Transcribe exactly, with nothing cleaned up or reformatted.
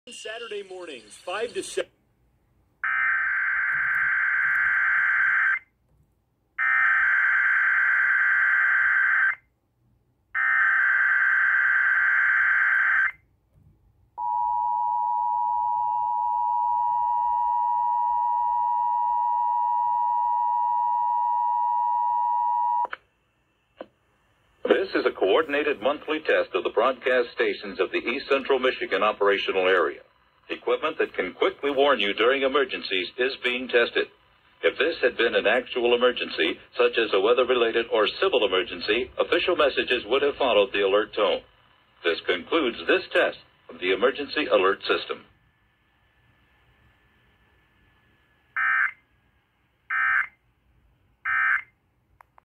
Saturday mornings, five to seven. This is a coordinated monthly test of the broadcast stations of the East Central Michigan operational area. Equipment that can quickly warn you during emergencies is being tested. If this had been an actual emergency, such as a weather-related or civil emergency, official messages would have followed the alert tone. This concludes this test of the emergency alert system.